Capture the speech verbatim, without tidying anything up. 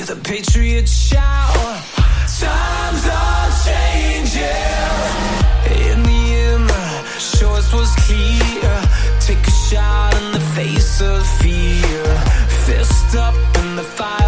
with a patriot shout. Times are changing. In the end, the choice was clear. Take a shot in the face of fear. Fist up in the fire.